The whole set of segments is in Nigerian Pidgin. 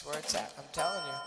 That's where it's at, I'm telling you.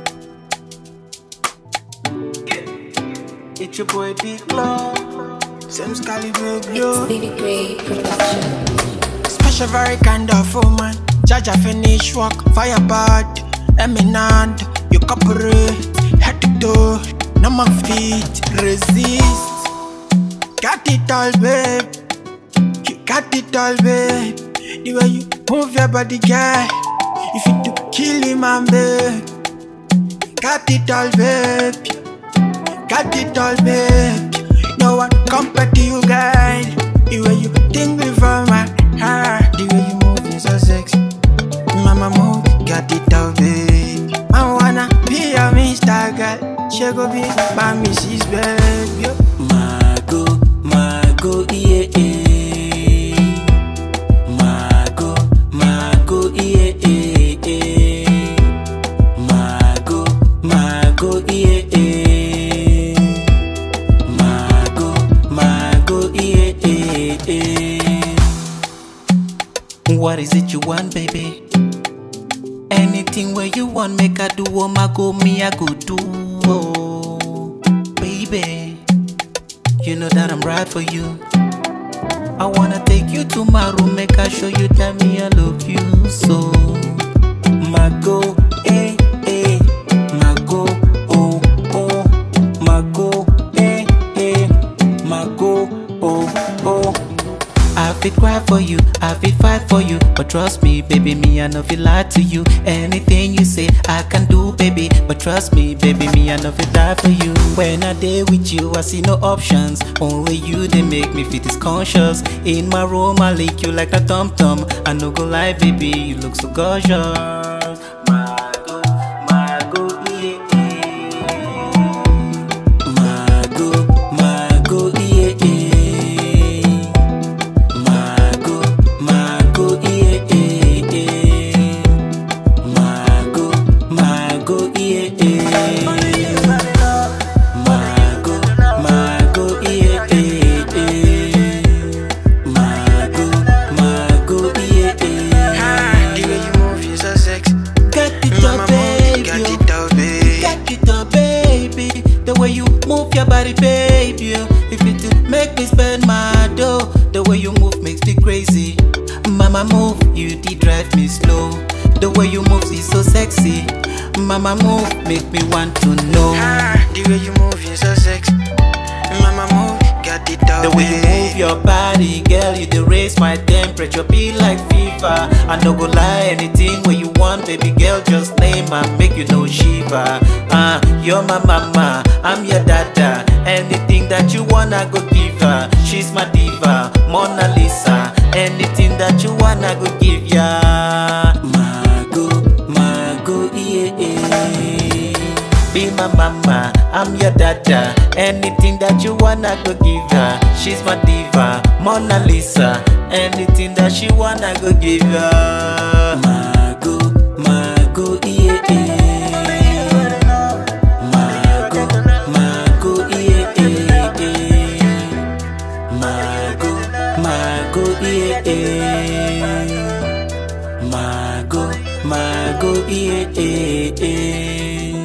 It's your boy Dclo. Aimzy Khally, baby. It's Baby Gray Production. Special very kind of woman. Jaja finish work, fire bad, eminent. You cooperate, head to toe, no my feet, resist. Got it all, babe. You got it all, babe. The way you move your body, girl. If you do kill him, man, babe. Got it all, babe. Got it all, babe. No one compare to you, girl. The way you tingle from my heart. The way you move is so sexy. Mama move, got it all, babe. I wanna be a Mr. Girl. She go be my Mrs. Baby. Mago, Mago, yeah, yeah. Mago, Mago, yeah, yeah. Mago, Mago, yeah, yeah. Mago, Mago, yeah, yeah. What is it you want, baby? Anything where you want, make I do. Oh, Mago, me I go do. Oh, baby, you know that I'm right for you. I wanna take you to my room, make I show you that me I love you so. Mago, eh, eh, Mago, oh, oh, Mago, eh, eh, Mago, oh, oh. I fit cry for you, I fit fight for you, but trust me, baby, me I no fit lie to you. Anything you say, I can do, baby, but trust me, baby, me I no fit die for you. When I day with you, I see no options. Only you, they make me feel disconscious. In my room, I lick you like a tom-tom. I no go lie, baby, you look so gorgeous. Mago, Mago, yeah, yeah. Mago, Mago, yeah, yeah. Move your body, baby. If it make me spend my dough, the way you move makes me crazy. Mama move, you did drive me slow. The way you move is so sexy. Mama move, make me want to know. The way you move is so sexy. Mama move, got it all. The way you move your body, girl, you dey raise my temperature, be like fever. I no go lie, anything where you want, baby girl, just name and make you no shiver. You're my mama, I'm your dada. Anything that you want, I go give her. She's my diva, Mona Lisa. Anything that you want, I go give ya. Mago, Mago, yeah, yeah. Be my mama, I'm your dada. Anything that you want, I go give her. She's my diva, Mona Lisa. Anything that she want, I go give her. Mago, Mago, yeah, yeah. Mago, Mago, yeah, yeah. Mago, Mago, yeah, yeah. Mago, Mago, yeah, yeah.